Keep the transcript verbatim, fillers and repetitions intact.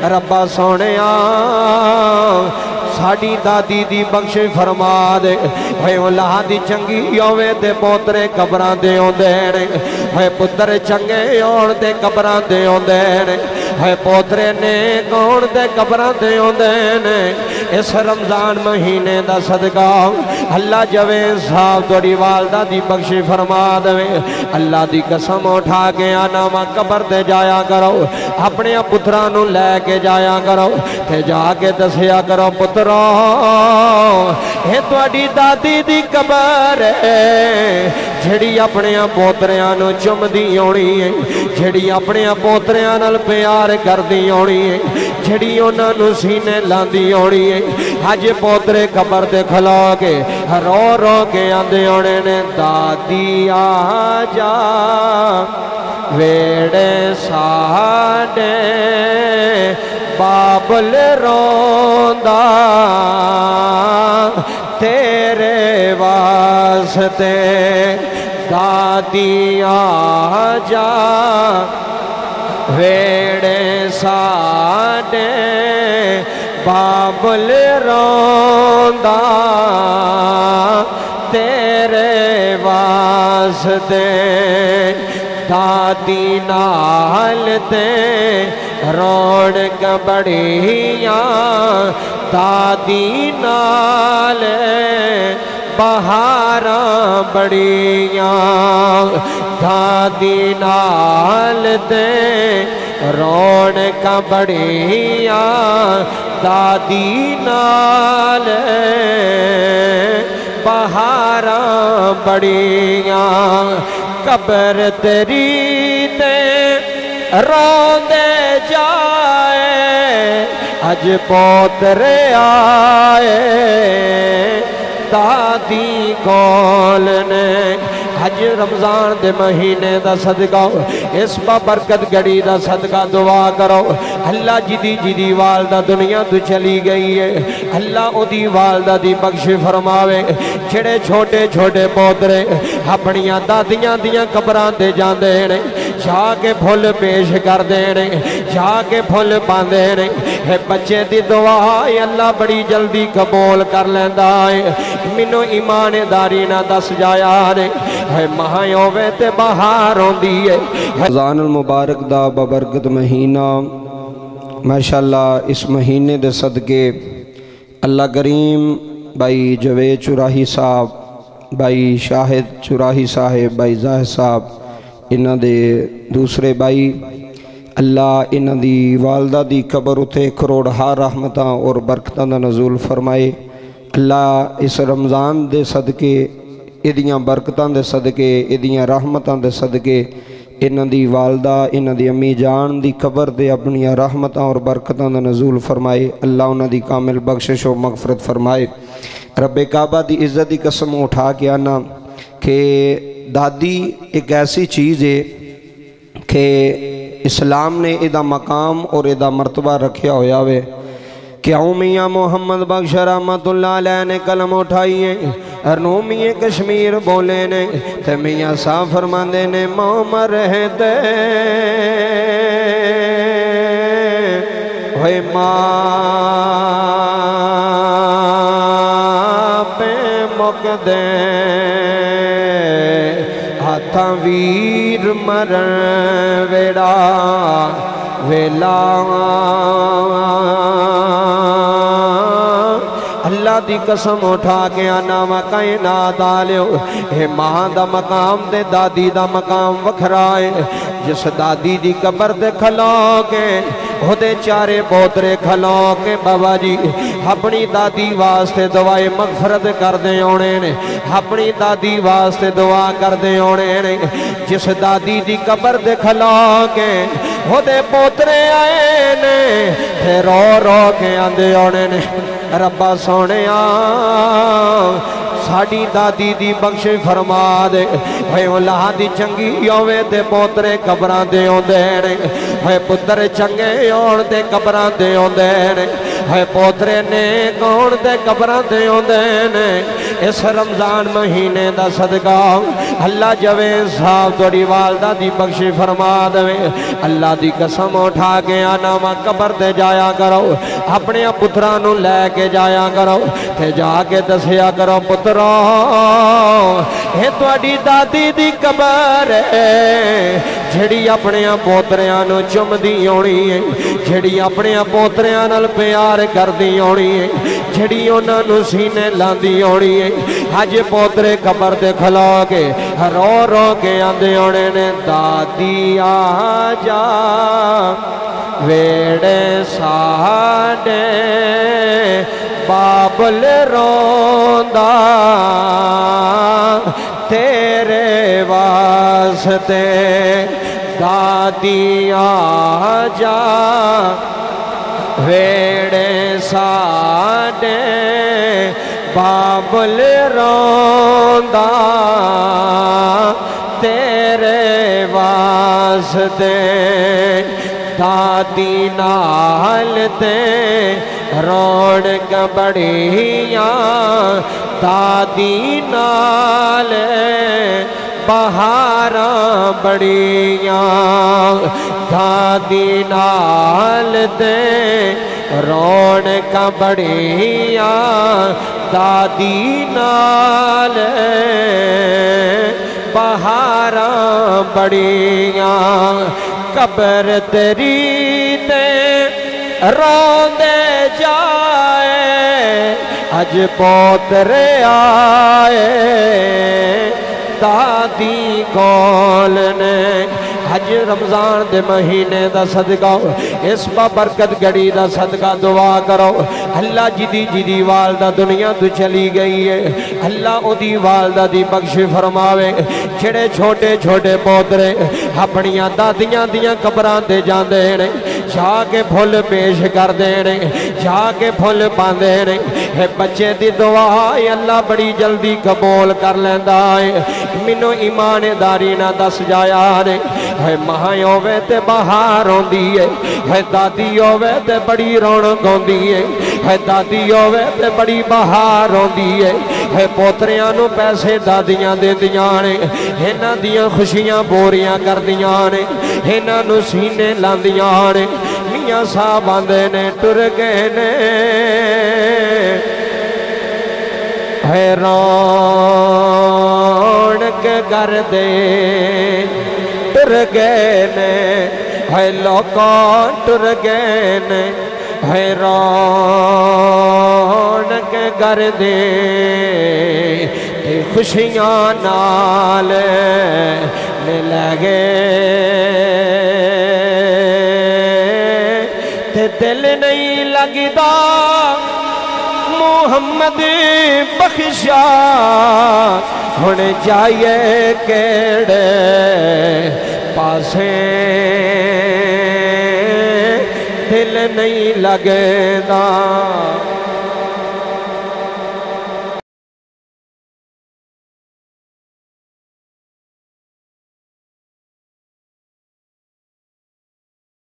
ربا سونے ساڑی دادی دی بخش فرما دے ہوئے اولاد چنگی ہوئے تے پوترے قبران دے ہوندے نے ہوئے پتر چنگے ہون تے قبران دے ہوندے نے ہوئے پوترے نیک ہون تے قبران دے ہوندے نے اس رمضان مہینے دا صدقہ اللہ جوین صاحب توڑی والدہ دی بخش فرما دے اللہ دی قسم اٹھا کے آنا ماں قبر دے جایا کرو اپنے پترانوں لے کے جایا کرو تے جا کے دسیا کرو پتر اے توڑی دادی دی قبر ہے جھڑی اپنے پوتریاں چم دی ہونی ہے جھڑی اپنے پوتریاں نال پیار کر دی ہونی ہے جھڑی انہاں نو سینے لاندی ہونی ہے آج پوترے قبر دے کھلا کے رو رو کے آندے ہونے نے دادی آجا ویڑے ساڑے بابل روندا تیرے واسطے دادی آجا ویڑے ساڑے بابل روندا تیرے واسطے دادی نال تے رونق بڑیاں دادی نال بہاراں بڑیاں دادی نال تے رونق بڑیاں دادی نال بہاراں بڑیاں قبر تیری تے روندے جائے اج پوترے آئے دادی کول نے حج رمضان دے مہینے دا صدقہ اس با برکت گڑی دا صدقہ دعا کرو اللہ جدی جدی والدہ دنیا تو چلی گئی ہے اللہ او دی والدہ دی بخش فرماوے چھڑے چھوٹے چھوٹے پوترے اپنیاں دادیاں دیاں قبران دے جان دینے جا کے پھول پیش کر دینے جا کے پھول باندھے ہے بچے دی دعا اللہ بڑی جلدی قبول کر لیندہ ہے منو ایمان داری نہ دس جایا نے ہے مہایوں ویتے بہار ہوں دیئے رمضان المبارک دا ببرکت مہینہ ماشاءاللہ اس مہینے دے صدقے اللہ کریم بھائی جوید چراہی صاحب بھائی شاہد چراہی صاحب بھائی زاہد صاحب انہ دے دوسرے بھائی اللہ انہ دی والدہ دی قبر اتے کروڑ ہار رحمتاں اور برکتاں دا نزول فرمائے اللہ اس رمضان دے صدقے ادیاں برکتاں دے صدقے ادیاں رحمتاں دے صدقے انہ دی والدہ انہ دی امی جان دی قبر دے اپنی رحمتاں اور برکتاں دا نزول فرمائے اللہ انہ دی کامل بخشش و مغفرت فرمائے رب کعبہ دی عزت دی قسم اٹھا کے آنا کہ دادی ایک ایسی چیز ہے کہ اسلام نے ادھا مقام اور ادھا مرتبہ رکھیا ہویا ہوئے کیوں میاں محمد بخش رحمت اللہ علیہ نے کلم اٹھائیے ارنو میاں کشمیر بولے نے تے میاں صاحب فرماندے نے مومر رہتے ہوئے ماں پہ مقدے ہاتھاں ویر مرن ویڑا ویلا اللہ دی قسم اٹھا کے آنا کائنات آلیو اے ماں دا مقام دے دادی دا مقام وکھرائے جس دادی دی قبر دے کھلو کے ہو دے چارے پوترے کھلو کے بابا جی اپنی دادی واسطے دعائے مغفرت کر دے ہونے نے اپنی دادی واسطے دعا کر دے ہونے نے جس دادی دی قبر دے کھلو کے ہو دے پوترے آئے نے پھر رو رو کے آندے ہونے نے रब्बा सोनिया साड़ी दादी दी बख्श फरमा दे। होए औलाद चंगी होवे ते पोतरे कबरां दे आउंदे ने, होए पुत्र चंगे होण ते कबरां दे आउंदे ने, होए पोतरे नेक होण ते कबरां दे आउंदे ने। इस रमजान महीने दा सदका अल्लाह जवे साहब तुहाडी वालदा दी बख्श फरमा देवे। अल्लाह दी कसम उठा के आना वा कबर ते जाया करो, अपने पुत्रां नूं लै के जाया करो ते जाके दसिया करो पुत्र ये तुहाडी दादी दी कबर है जिहड़ी अपने पोतरियां नूं चुमदी आउणी है, जिहड़ी अपने पोतरियां नाल प्यार करदी आउणी है, जिहड़ी उन्हां नूं सीने लांदी आउणी है। अज पोतरे कबर ते खलो के रो रो के आंदे आउणे ने दादी आ जा वेड़े साडे बाबल रोंदा तेरे वास्ते दादी आ जा वेड़े साडे बाबल रोंदा तेरे वास्ते दादी नाल ते रौनक बड़िया दादी नाल बहारां बड़िया दादी नाल ते रौनक बड़िया दादी नाल बहारां बड़िया कबर तेरी ते रोंदे जाए अज पोतरे आए दादी कौल ने। हज रमजान दे महीने दा सदका इस बरकत घड़ी दा सदका दुआ करो। अल्लाह जिदी जिदी वालदा दुनिया तो चली गई है अल्लाह उदी वालदा दी बख्श फरमावे। जेड़े छोटे छोटे पोतरे अपनियां दादियां दियां कबरां ते जांदे ने जाके फुल पेश करदे ने जाके फुल पांदे ने हे बच्चे दी दुआ अल्लाह बड़ी जल्दी कबूल कर लैंदा है। मैनू ईमानदारी ना दस जाया ने है मां होवे ते बहार आउंदी है, है दादी होवे ते बड़ी रौनक आउंदी है, है दादी होवे ते बड़ी बहार आउंदी है, है पोतरियां नूं पैसे दादियां देंदियां ने इन्हां दियां खुशियां बोरियां करदियां ने इन्हां नूं सीने लांदियां ने। मियां साहब आंदे ने टुर गए ने है रौनक कर दे टुर गए ने है लोकां टुर गए ने है रौनक कर दे खुशियां नाल मिल गए ते दिल नहीं लगदा मुहम्मद बख्शा हुण जाइए केड़े पासे दिल नहीं लगदा।